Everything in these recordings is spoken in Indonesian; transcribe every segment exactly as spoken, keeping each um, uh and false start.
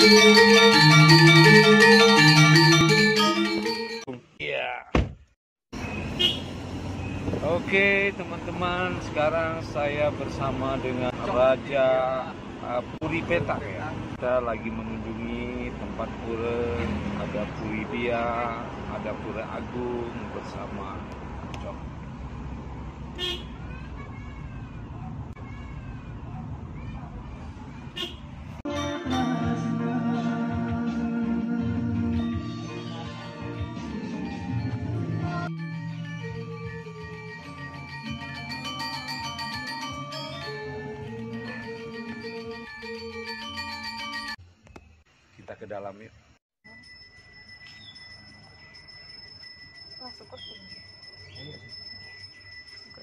Ya. Oke teman-teman, sekarang saya bersama dengan Raja uh, Puri Petak ya. Kita lagi mengunjungi tempat pura, ada Puri Bia, ada Pura Agung bersama Cok. Kita ke dalam yuk. Oh, seperti ini. Iya sih. Oke.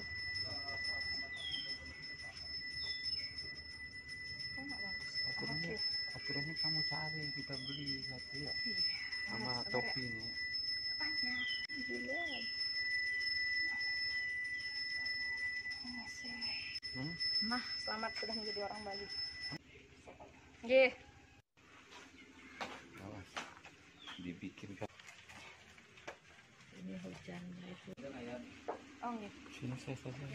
Oh, nggak bagus. Aturannya, Oke. aturannya kamu cari, kita beli satu ya, Iya. sama Sabar ya. topinya. Apanya? Gila. Ini sih. Hmm? Mah, selamat sudah menjadi orang Bali. Nggih. Awas, dibikin kan. Ini hujannya itu. Oh, nggih. Sini saya saja.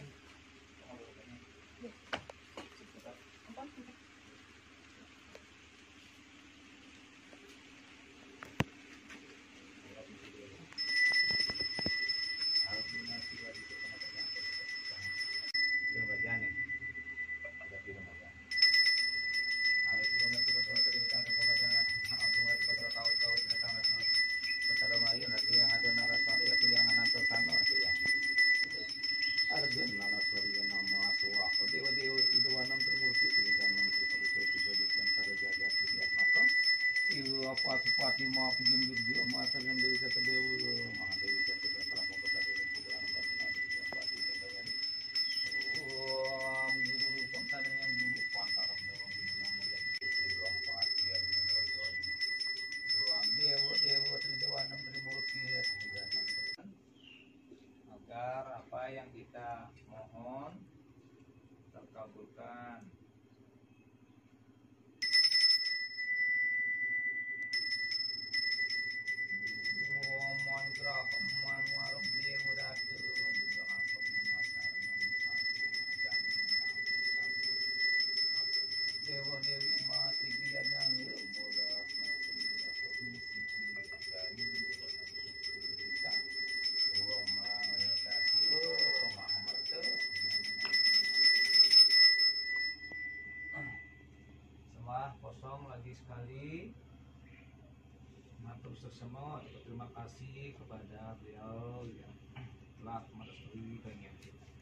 Apa sepati mau pinjam duit masa yang dari kata dewa mah dari kata dewa mau kata dewa kurang banget oh guru kontan yang dulu pantar dong nama yang itu empat dia ruang dewa dewa tridewa enam trimurti agar apa yang kita mohon terkabulkan. Dewa Dewi mati dia yang bola setelah kosong lagi sekali matur sesama terima kasih kepada beliau yang telah merestui pengen kita.